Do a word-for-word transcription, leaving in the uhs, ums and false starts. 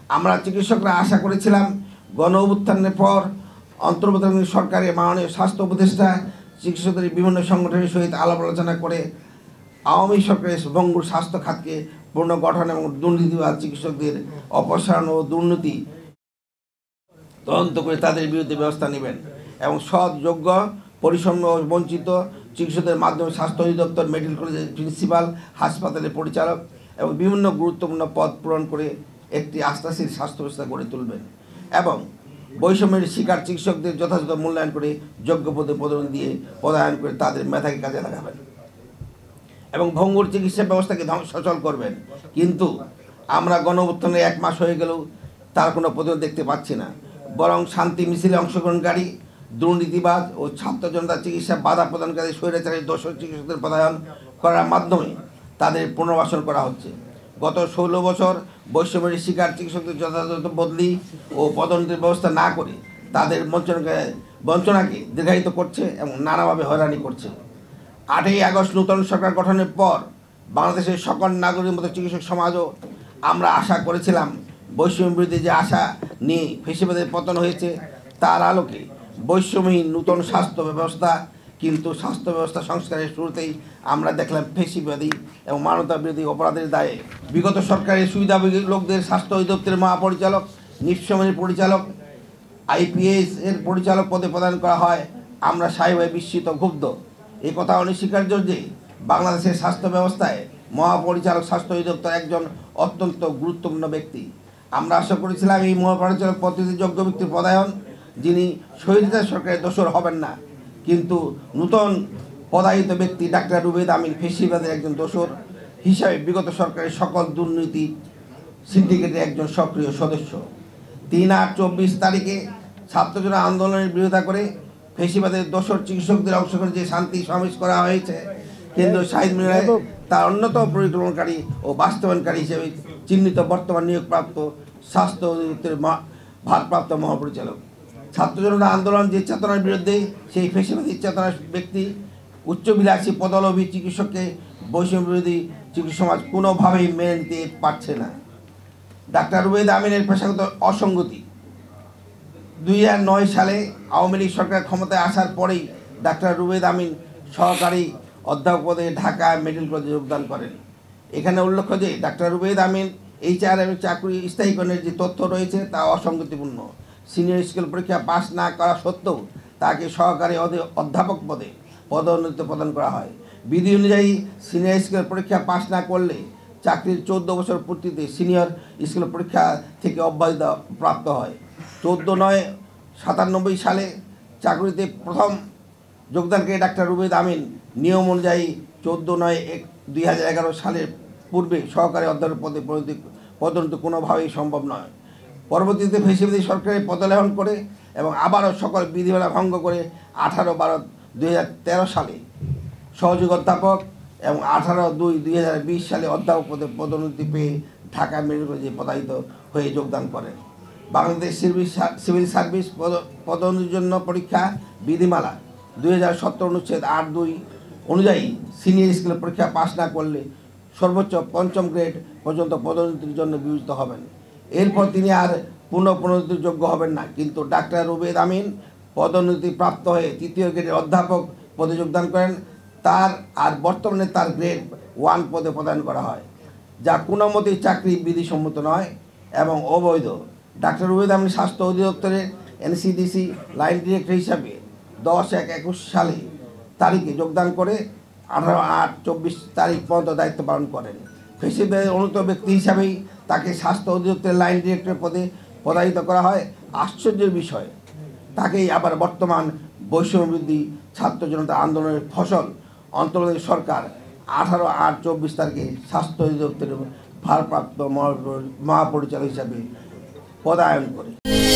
আমরা চিকিৎসকরা আশা করেছিলাম গণ অভ্যুত্থানের পর অন্তর্বর্তীকালীন সরকারের মাননীয় স্বাস্থ্য উপদেষ্টা চিকিৎসকদের বিভিন্ন সংগঠনের সহিত আলাপ আলোচনা করে আওয়ামী সরকারের ভঙ্গুর স্বাস্থ্য খাতকে পুনর্গঠন এবং দুর্নীতিবাদ চিকিৎসকদের অপসারণ ও দুর্নীতি তদন্ত করে তাদের বিরুদ্ধে ব্যবস্থা নেবেন এবং সৎ, যোগ্য, পরিচ্ছন্ন ও বঞ্চিত চিকিৎসকদের মাধ্যমে স্বাস্থ্য অধিদপ্তর, মেডিকেল কলেজের প্রিন্সিপাল, হাসপাতালের পরিচালক এবং বিভিন্ন গুরুত্বপূর্ণ পদ পূরণ করে একটি আস্থাশীল স্বাস্থ্য ব্যবস্থা গড়ে তুলবেন এবং বৈষম্যের শিকার চিকিৎসকদের যথাযথ মূল্যায়ন করে যোগ্য পদে পদোন্নতি দিয়ে পদায়ন করে তাদের মেধাকে কাজে লাগাবেন এবং ভঙ্গুর চিকিৎসা ব্যবস্থাকে সচল করবেন। কিন্তু আমরা গণঅভ্যুত্থানের এক মাস হয়ে গেলেও তার কোনো প্রতিরোধ দেখতে পাচ্ছি না, বরং শান্তি মিছিলে অংশগ্রহণকারী দুর্নীতিবাদ ও ছাত্র জনতা চিকিৎসা বাধা প্রদানকারী স্বৈরাচারী দোষর চিকিৎসকদের পদায়ন করার মাধ্যমে তাদের পুনর্বাসন করা হচ্ছে। গত ষোলো বছর বৈষম্যের শিকার চিকিৎসকদের যথাযথ বদলি ও পদোন্নতির ব্যবস্থা না করে তাদের বঞ্চনাকে বঞ্চনাকে দীর্ঘায়িত করছে এবং নানাভাবে হয়রানি করছে। আটই আগস্ট নূতন সরকার গঠনের পর বাংলাদেশের সকল নাগরিকের মতো চিকিৎসক সমাজও আমরা আশা করেছিলাম বৈষম্য বিরোধী যে আশা নিয়ে ফেসিবাদের পতন হয়েছে তার আলোকে বৈষম্যহীন নূতন স্বাস্থ্য ব্যবস্থা, কিন্তু স্বাস্থ্য ব্যবস্থা সংস্কারের শুরুতেই আমরা দেখলাম ফেসিবাদী এবং মানবতা বিরোধী অপরাধের দায়ে বিগত সরকারের সুবিধাভোগী লোকদের স্বাস্থ্য অধিদপ্তরের মহাপরিচালক, নিঃসমের পরিচালক, আইপিএস এর পরিচালক পদে প্রদান করা হয়। আমরা স্বাভাবিকভাবে বিস্মিত, ক্ষুব্ধ। এই কথা অনস্বীকার্য যে বাংলাদেশের স্বাস্থ্য ব্যবস্থায় মহাপরিচালক স্বাস্থ্য অধিদপ্তর একজন অত্যন্ত গুরুত্বপূর্ণ ব্যক্তি। আমরা আশা করেছিলাম এই মহাপরিচালক পদ্ধতি যোগ্য ব্যক্তির পদায়ন, যিনি স্বৈরাচার সরকারের দোষর হবেন না। কিন্তু নূতন পদায়িত ব্যক্তি ডাক্তার রুবেদ আমিন ফেসিবাদের একজন দোষর হিসাবে বিগত সরকারের সকল দুর্নীতি সিন্ডিকেটের একজন সক্রিয় সদস্য। তিন আট চব্বিশ তারিখে ছাত্রজনতা আন্দোলনের বিরোধিতা করে ফেসিবাদের দোষর চিকিৎসকদের অংশগ্রহণ যে শান্তি সমাবেশ করা হয়েছে, কেন্দ্রীয় শহীদ মিনারে তার অন্যতম পরিকল্পনাকারী ও বাস্তবায়নকারী হিসেবে চিহ্নিত বর্তমান নিয়োগপ্রাপ্ত স্বাস্থ্য অধিদপ্তরের ভারপ্রাপ্ত মহাপরিচালক। ছাত্রজনতা আন্দোলন যে চেতনার বিরুদ্ধে, সেই ফেসিবাদী চেতনার ব্যক্তি উচ্চবিলাসী পদলোভী চিকিৎসককে বৈষম্য বিরোধী চিকিৎসা সমাজ কোনোভাবেই মেনে নিতে পারছে না। ডাক্তার রুবেদ আমিনের পেশাগত অসঙ্গতি। দুই হাজার নয় সালে আওয়ামী লীগ সরকার ক্ষমতায় আসার পরেই ডাক্তার রুবেদ আমিন সহকারী অধ্যাপক পদে ঢাকা মেডিকেল কলেজে যোগদান করেন। এখানে উল্লেখ্য যে ডাক্তার রুবেদ আমিন এইচআর এবং চাকরি স্থায়ীকরণের যে তথ্য রয়েছে তা অসঙ্গতিপূর্ণ। সিনিয়র স্কুল পরীক্ষা পাস না করা সত্ত্বেও তাকে সহকারী অধ্যাপক পদে পদোন্নতি প্রদান করা হয়। বিধি অনুযায়ী সিনিয়র স্কুল পরীক্ষা পাস না করলে চাকরির চৌদ্দ বছর পূর্তিতে সিনিয়র স্কুল পরীক্ষা থেকে অব্যাহতি প্রাপ্ত হয়। চৌদ্দো নয় সাতানব্বই সালে চাকরিতে প্রথম যোগদানকারী ডাক্তার রুবেদ আমিন নিয়ম অনুযায়ী চৌদ্দো নয় এক দুই হাজার এগারো সালের পূর্বে সহকারী অধ্যাপক পদে পদোন্নতি কোনোভাবেই সম্ভব নয়। পরবর্তীতে ফেসিবাদী সরকারের পদায়ন করে এবং আবারও সকল বিধিমালা ভঙ্গ করে আঠারো বারো দুই হাজার তেরো সালে সহযোগী অধ্যাপক এবং আঠারো দুই দুই হাজার বিশ সালে অধ্যাপক পদে পদোন্নতি পেয়ে ঢাকা মেডিকেল কলেজে পদায়িত হয়ে যোগদান করেন। বাংলাদেশ সিভিল সার্ভিস পদোন্নতির জন্য পরীক্ষা বিধিমালা দুই হাজার সতেরো অনুচ্ছেদ আট দুই অনুযায়ী সিনিয়র স্কুল পরীক্ষা পাস না করলে সর্বোচ্চ পঞ্চম গ্রেড পর্যন্ত পদোন্নতির জন্য বিবেচিত হবেন। এরপর তিনি আর পুনঃ পদোন্নতির যোগ্য হবেন না। কিন্তু ডাক্তার রুবেদ আমিন পদোন্নতি প্রাপ্ত হয়ে তৃতীয় গ্রেডের অধ্যাপক পদে যোগদান করেন। তার আর বর্তমানে তার গ্রেড ওয়ান পদে প্রদান করা হয়, যা কোনো মতেই চাকরি বিধিসম্মত নয় এবং অবৈধ। ডাক্তার রুবেদ আমিন স্বাস্থ্য অধিদপ্তরের এনসিডিসি লাইন ডিরেক্টর হিসাবে দশ এক একুশ সালে তারিখে যোগদান করে আঠারো আট চব্বিশ তারিখ পর্যন্ত দায়িত্ব পালন করেন। ফেসিবাদের অনুত ব্যক্তি হিসাবেই তাকে স্বাস্থ্য অধিদপ্তরের লাইন ডিরেক্টর পদে পদায়িত করা হয়। আশ্চর্যের বিষয়, তাকেই আবার বর্তমান বৈষম্যবিরোধী ছাত্র জনতা আন্দোলনের ফসল অন্তর্বর্তী সরকার আঠারো আট চব্বিশ তারিখে স্বাস্থ্য অধিদপ্তরের ভারপ্রাপ্ত মহাপরিচালক হিসাবে পদায়ন করে।